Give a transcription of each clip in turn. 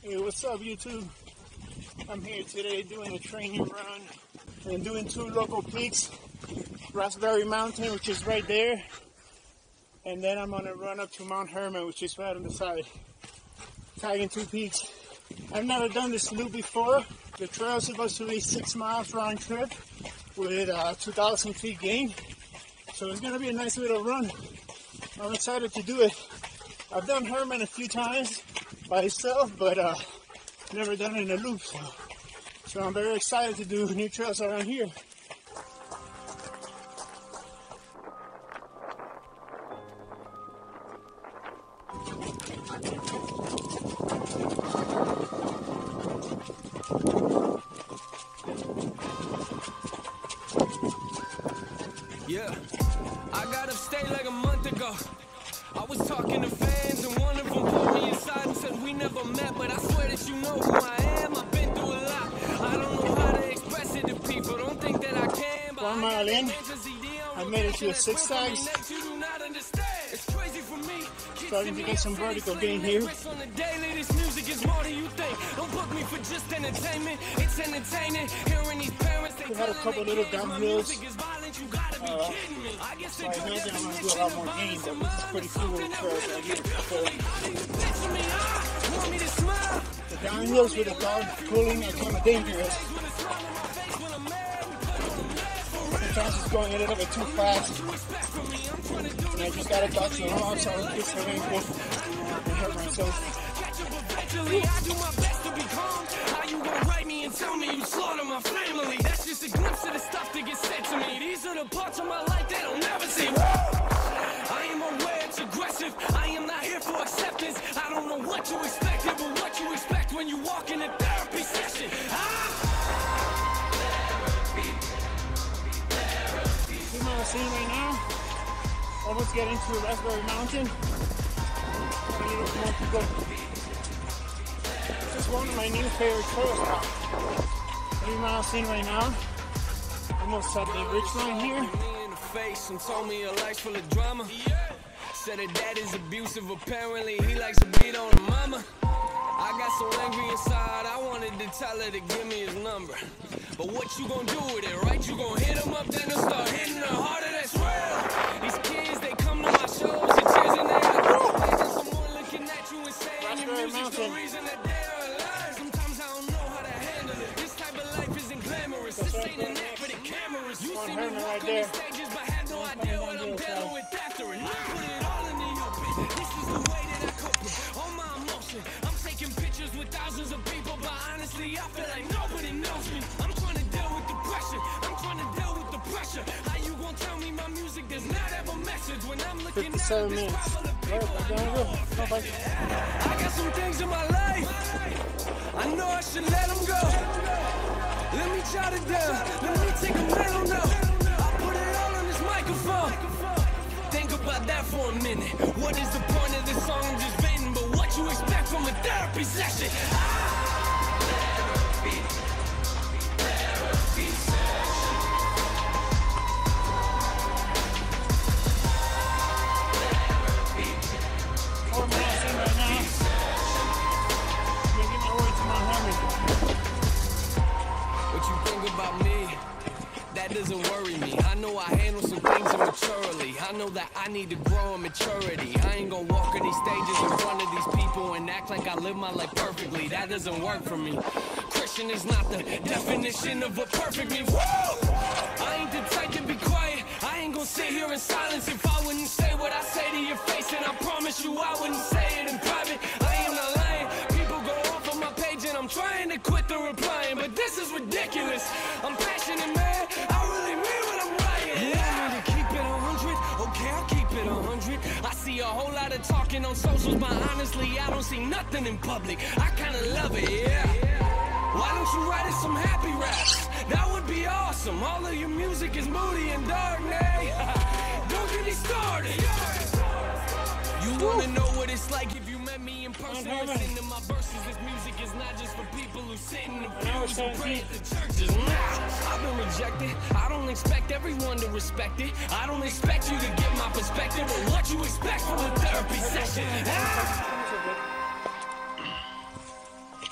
Hey, what's up, YouTube? I'm here today doing a training run and doing 2 local peaks. Raspberry Mountain, which is right there, and then I'm gonna run up to Mount Hermon, which is right on the side. Tagging 2 peaks. I've never done this loop before. The trail is supposed to be 6 miles round trip with 2,000 feet gain. So it's gonna be a nice little run. I'm excited to do it. I've done Hermon a few times by itself, but never done it in a loop. So I'm very excited to do new trails around here. Yeah, I got upstate like a month ago. I was talking to fans and one of them pulled me aside and said we never met, but I swear that you know who I am. I've been through a lot. I don't know how to express it to people. Don't think that I can, but 1 mile in, I made it to the 6 tags. Starting to get some vertical gain here. This music is more than you think. Don't book me for just entertainment. It's entertaining. Hearing these parents, we had a couple little downhills. So I know that I'm going to do a lot more gain, but this is pretty cool trails right here. The downhills with the dog pulling are kind of dangerous. Sometimes it's going a little bit too fast. And I just got to dodge the rocks so I don't get some ankle and hurt myself. I do my best to be calm. How you gonna write me and tell me you slaughter my family? That's just a glimpse of the stuff that gets said to me. These are the parts of my life that I'll never see. I am aware it's aggressive. I am not here for acceptance. I don't know what you expected, but what you expect when you walk in a therapy session. You know what I'm seeing right now? Almost getting to Raspberry Mountain. A little more to go. This is one of my new favorite trails now. 3 miles in right now. Almost at the ridge line here. And told me a life's full of drama. Said her dad is abusive, apparently he likes to beat on her mama. I got so angry inside, I wanted to tell her to give me his number. But what you gonna do with it, right? You gonna hit him up, then they'll start hitting her harder, that's real. These kids, they come to my shows and tears in their eyes. Imagine someone looking at you and saying your music's the reason that they're alive. Sometimes I don't know how to handle it. This type of life isn't glamorous. This ain't an act for the cameras. You see me walk on these stages, but had no idea what I'm dealing with after. And I put it all in the open. This is the way that I cope with all my emotion. I'm taking pictures with thousands of people, but honestly, I feel like nobody knows me. I'm trying to deal with the pressure. I'm trying to deal with the pressure. How you gonna tell me my music does not have a message when I'm looking at this problem of people? I got some things in my life. I know I should let them go. Let me jot it down. Let me take a mental note. I'll put it all on this microphone. Think about that for a minute. What is the point of this song I'm just venting? But what you expect from a therapy session? Therapy session. That doesn't worry me. I know I handle some things immaturely. I know that I need to grow in maturity. I ain't gonna walk on these stages in front of these people and act like I live my life perfectly. That doesn't work for me. Christian is not the definition of what perfect means. Whoa! I ain't the type to be quiet. I ain't gonna sit here in silence if I wouldn't say what I say to your face. And I promise you I wouldn't say it in private. I am not lying. People go off on my page and I'm trying to quit the replying, but this is ridiculous. I'm passionate, man. I really mean what I'm writing. Yeah, I need to keep it 100. Okay, I'll keep it 100. I see a whole lot of talking on socials, but honestly, I don't see nothing in public. I kinda love it, yeah. Why don't you write us some happy raps? That would be awesome. All of your music is moody and dark, man. Don't get me started. You wanna know what it's like if you met me in person? Listen to my verses. This music is not just for people who sit in the pews and pray at the churches. I've been rejected. I don't expect everyone to respect it. I don't expect you to get my perspective, but what you expect from a therapy session?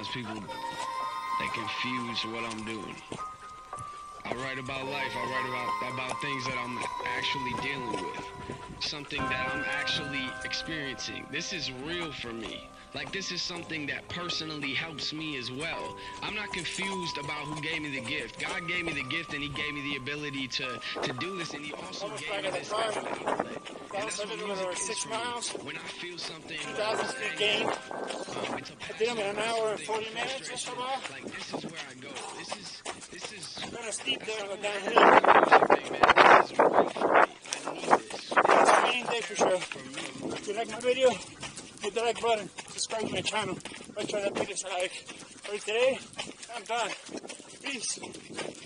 sometimes people, they confuse what I'm doing. I write about life. I write about things that I'm actually dealing with. Something that I'm actually experiencing. This is real for me. Like, this is something that personally helps me as well. I'm not confused about who gave me the gift. God gave me the gift, and he gave me the ability to do this, and he also gave me this as an outlet. And that's what music is 6 for me. miles. When I feel something, 2,000 feet gain. it's a I did them in an hour and 40 passion, minutes, just about. like, this is where I go. This is Kind of steep there on the downhill. music thing, man. This is real for me. I need this. It's a training day for sure. If you like my video, hit the like button. Subscribe to my channel. Make sure that video's a like. For today, I'm done. Peace.